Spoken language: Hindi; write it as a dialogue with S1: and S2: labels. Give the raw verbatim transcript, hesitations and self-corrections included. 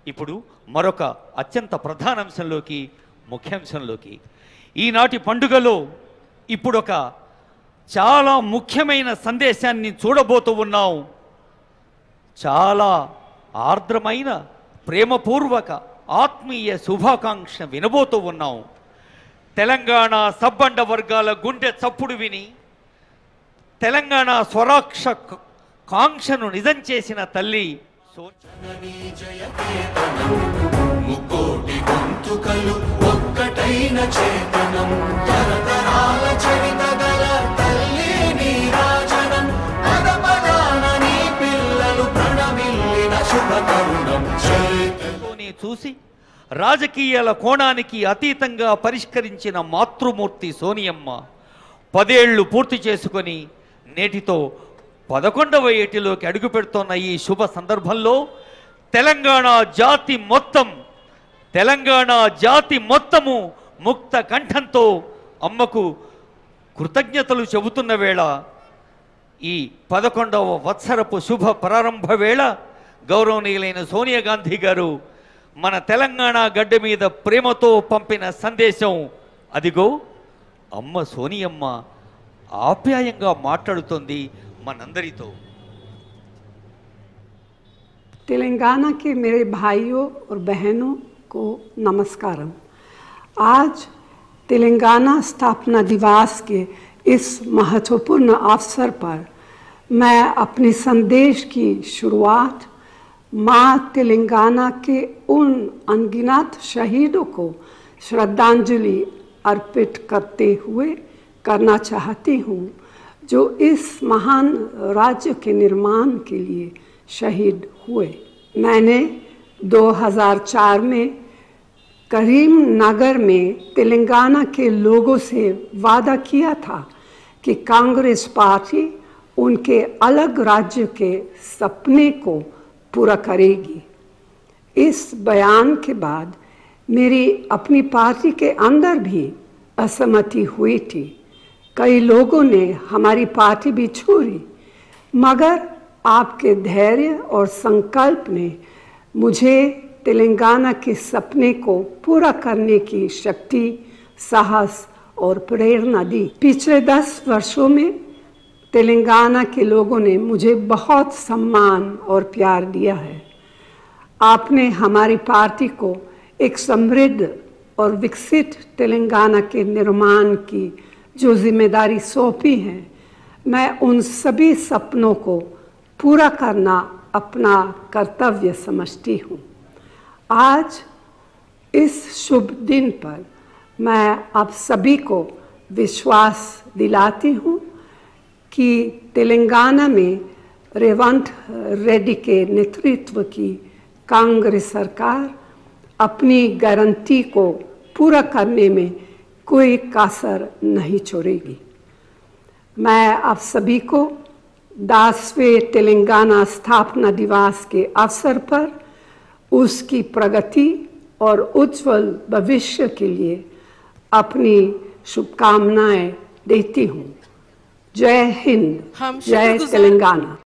S1: ఇప్పుడు మరొక అత్యంత ప్రధానాంశంలోకి ముఖ్యాంశంలోకి ఈనాటి పండుగలో ఇప్పుడు ఒక చాలా ముఖ్యమైన సందేశాన్ని చూడబోతూ ఉన్నాం. చాలా ఆర్ద్రమైన ప్రేమపూర్వక ఆత్మీయ శుభాకాంక్ష వినబోతూ ఉన్నాం. తెలంగాణ సబ్బండ వర్గాల గుండె చప్పుడు విని తెలంగాణ స్వరాక్ష కాంక్షను నిజం చేసిన తల్లి
S2: ముకోటి గొంతుకలు ఒక్కటైన చేతనం తరతరాల చరితగల తల్లి నీరాజనం పద పదాన నీ పిల్లలు ప్రణమిల్లిన శుభ తరుణం
S1: చేతని చూసి రాజకీయాల కోణానికి అతీతంగా పరిష్కరించిన మాతృమూర్తి సోనియమ్మ పదేళ్లు పూర్తి చేసుకొని నేటితో పదకొండవ ఏటిలోకి అడుగు పెడుతున్న ఈ శుభ సందర్భంలో తెలంగాణ జాతి మొత్తం తెలంగాణ జాతి మొత్తము ముక్త కంఠంతో అమ్మకు కృతజ్ఞతలు చెబుతున్న వేళ ఈ పదకొండవ వత్సరపు శుభ ప్రారంభ వేళ గౌరవనీయులైన సోనియా గాంధీ గారు మన తెలంగాణ గడ్డ మీద ప్రేమతో పంపిన సందేశం అదిగో అమ్మ సోనియమ్మ ఆప్యాయంగా మాట్లాడుతోంది మనందరితో.
S3: तेलंगाना के मेरे भाइयों और बहनों को नमस्कारम। आज तेलंगाना स्थापना दिवस के इस महत्वपूर्ण अवसर पर मैं अपने संदेश की शुरुआत माँ तेलंगाना के उन अनगिनत शहीदों को श्रद्धांजलि अर्पित करते हुए करना चाहती हूँ जो इस महान राज्य के निर्माण के लिए शहीद हुए। मैंने दो हज़ार चार में करीमनगर में तेलंगाना के लोगों से वादा किया था कि कांग्रेस पार्टी उनके अलग राज्य के सपने को पूरा करेगी। इस बयान के बाद मेरी अपनी पार्टी के अंदर भी असहमति हुई थी। कई लोगों ने हमारी पार्टी भी छोड़ी, मगर आपके धैर्य और संकल्प ने मुझे तेलंगाना के सपने को पूरा करने की शक्ति, साहस और प्रेरणा दी। पिछले दस वर्षों में तेलंगाना के लोगों ने मुझे बहुत सम्मान और प्यार दिया है। आपने हमारी पार्टी को एक समृद्ध और विकसित तेलंगाना के निर्माण की जो जिम्मेदारी सौंपी है, मैं उन सभी सपनों को पूरा करना अपना कर्तव्य समझती हूँ। आज इस शुभ दिन पर मैं आप सभी को विश्वास दिलाती हूँ कि तेलंगाना में रेवंत रेड्डी के नेतृत्व की कांग्रेस सरकार अपनी गारंटी को पूरा करने में कोई कसर नहीं छोड़ेगी। मैं आप सभी को दसवें तेलंगाना स्थापना दिवस के अवसर पर उसकी प्रगति और उज्जवल भविष्य के लिए अपनी शुभकामनाएं देती हूँ। जय हिंद, जय तेलंगाना।